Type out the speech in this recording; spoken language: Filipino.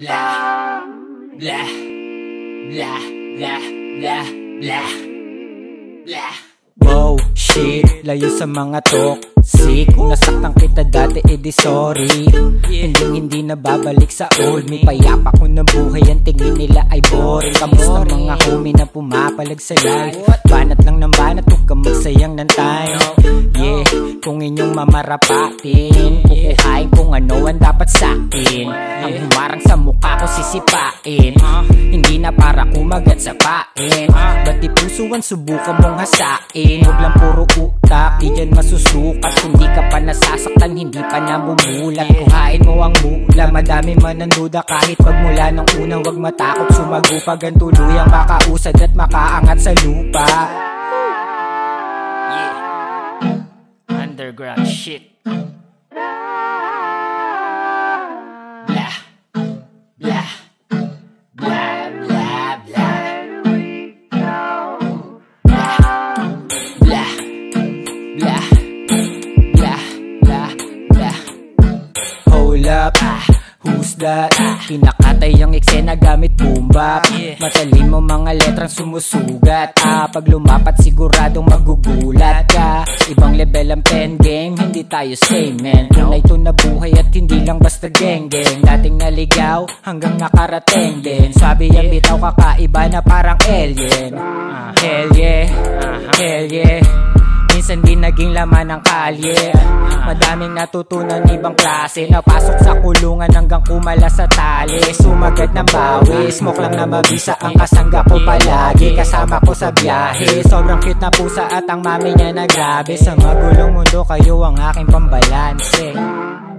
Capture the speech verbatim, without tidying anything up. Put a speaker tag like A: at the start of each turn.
A: blah, blah, blah, blah, blah, blah, blah.
B: Wow, shit, layo sa mga toxic. Kung nasaktan kita dati, edi sorry. Hindi hindi na babalik sa old me. Payapa ko na buhay, ang tingin nila ay boring. Kamusta mga homie na pumapalag sa life? Banat lang ng banat, huwag ka magsayang ng time. Yeah, kung inyong mamarapatin, kukuhain kung ano ang dapat sa'kin. Ang humarang sa mukha ko sisipain, hindi na para kumagat sa pain. Ba't di pusuan, subukan mong hasain. Huwag lang puro utak, di dyan masusukat. Kung di ka pa nasasaktan, hindi pa namumulat. Kuhain mo ang mula, madami man ang duda. Kahit pagmula ng una, huwag matakot sumagupag. Ang tuluyang makausad at makaangat sa lupa.
A: Yeah, underground shit. Blah, blah, blah, blah, blah. Blah, blah, blah, blah, blah.
B: Hold up, who's that? Kinakatay ang eksena gamit boom bap. Matalim mo mga letrang sumusugat. Ah, pag lumapat siguradong magugulat ka. Ibang level ang pen game, hindi tayo same man. Tunay to na buhay at hindi lang basta geng geng. Dating naligaw hanggang nakarating din. Sabi ang bitaw kakaiba na parang alien. Hell yeah, hell yeah. Minsan di naging laman ng kalye. Madaming natutunan ibang klase. Napasok sa kulungan hanggang kumala sa tali. Sumagat ng bawi, smoke lang na mabisa ang kasangga ko palagi. Kasama ko sa biyahe, sobrang cute na pusa at ang mami niya na grabe. Sa magulong mundo kayo ang aking pambalanse.